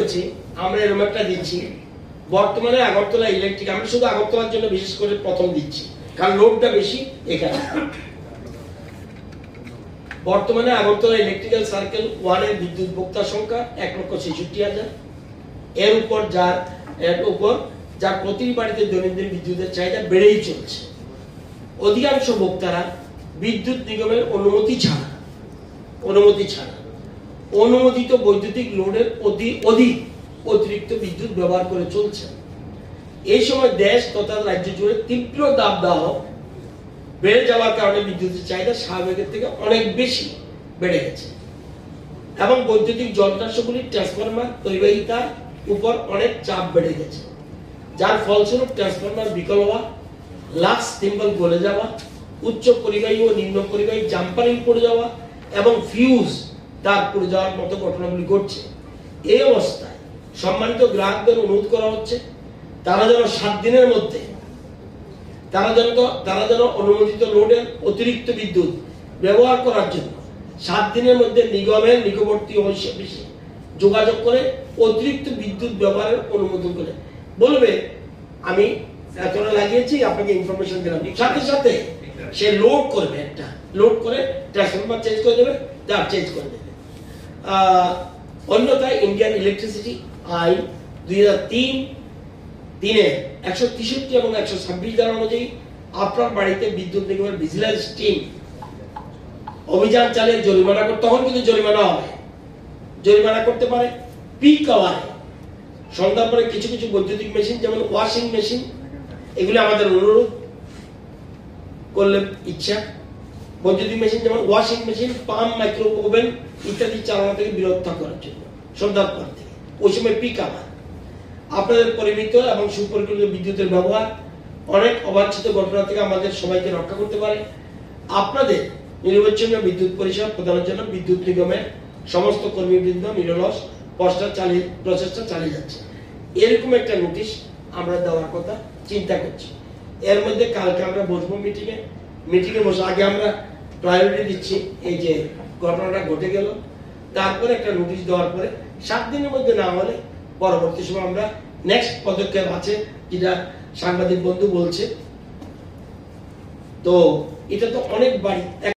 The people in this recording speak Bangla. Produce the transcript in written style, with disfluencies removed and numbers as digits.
করেছি আমরা এরকম একটা দিচ্ছি বর্তমানে আগরতলা ইলেকট্রিক, আমরা শুধু আগরতলার জন্য বিশেষ করে প্রথম দিচ্ছি কারণ লোডটা বেশি এখানে। বর্তমানে আগরতলা ইলেকট্রিক্যাল সার্কেল 1 এর বিদ্যুৎ ভোক্তা সংখ্যা 1,66,000। এর উপর যার প্রতিটি বাড়িতে দৈনন্দিন বিদ্যুতের চাহিদা বেড়েই চলছে। অধিকাংশ ভোক্তারা বিদ্যুৎ নিগমের অনুমতি ছাড়া অনুমোদিত বৈদ্যুতিক লোডের অতিরিক্ত বিদ্যুৎ ব্যবহার করে চলছে। এই সময় দেশ তথা রাজ্য জুড়ে তীব্র দাবদাহ বেড়ে যাওয়ার কারণে বিদ্যুতের চাহিদা স্বাভাবিকের থেকে অনেক বেশি বেড়ে গেছে এবং বৈদ্যুতিক যন্ত্রাংশগুলির ট্রান্সফরমার পরিবাহিতার উপর অনেক চাপ বেড়ে গেছে, যার ফলস্বরূপ ট্রান্সফরমার বিকল হওয়া, লাক্স থিম্বল গলে যাওয়া, উচ্চ পরিবাহী ও নিম্ন পরিবাহী জাম্পারিং পড়ে যাওয়া এবং ফিউজ তার পড়ে যাওয়ার মতো ঘটনাগুলি ঘটছে। এই অবস্থায় সম্মানিত গ্রাহকদের অনুরোধ করা হচ্ছে তারা যেন 7 দিনের মধ্যে তারা যেন অনুমোদিত লোডের অতিরিক্ত বিদ্যুৎ ব্যবহার করার জন্য 7 দিনের মধ্যে নিগমের নিকটবর্তী অফিসে যোগাযোগ করে অতিরিক্ত বিদ্যুৎ ব্যবহারের অনুমোদন করে বলবে আমি এতটা লাগিয়েছি, আপনাকে ইনফরমেশন দিলাম, সাথে সাথে সে লোড করবে, একটা লোড করে ট্রান্সফরমার চেঞ্জ করে দেবে, তার চেঞ্জ করে দেবে। অন্যথায় ইন্ডিয়ান ইলেকট্রিসিটি আইন 2003 163 এবং 126 ধারা অনুযায়ী আপনার বাড়িতে বিদ্যুৎ নিগমের ভিজিলেন্স টিম অভিযান চালিয়ে জরিমানা করতে, তখন কিন্তু জরিমানা করতে পারে। পিক আওয়ারে সন্ধ্যার পরে কিছু কিছু বৈদ্যুতিক মেশিন যেমন ওয়াশিং মেশিন, এগুলি আমাদের অনুরোধ করলে ইচ্ছা, বৈদ্যুতিক মেশিন যেমন washing machine, pump, micro oven ইত্যাদি চালানো থেকে বিরত করার জন্য সন্ধ্যার পর থেকে, ওই সময় পিক আওয়ার। আপনাদের পরিমিত এবং সুপরিকল্পিত বিদ্যুতের ব্যবহার অনেক অবাঞ্ছিত ঘটনা থেকে আমাদের সবাইকে রক্ষা করতে পারে। আপনাদের নিরবচ্ছিন্ন বিদ্যুৎ পরিষেবা প্রদানের জন্য বিদ্যুৎ নিগমের সমস্ত কর্মীবৃন্দ নিরলস প্রচেষ্টা চালিয়ে যাচ্ছে। এরকম একটা নোটিশ আমরা দেওয়ার কথা চিন্তা করছি। এর মধ্যে কালকে আমরা বসবো মিটিংয়ে বসে আগে আমরা প্রায়োরিটি দিচ্ছি, এই যে ঘটনাটা ঘটে গেল, তারপরে একটা নোটিশ দেওয়ার পরে 7 দিনের মধ্যে না হলে পরবর্তী সময় আমরা নেক্সট পদক্ষেপ আছে যেটা সাংবাদিক বন্ধু বলছে। তো এটা তো অনেক বাড়ি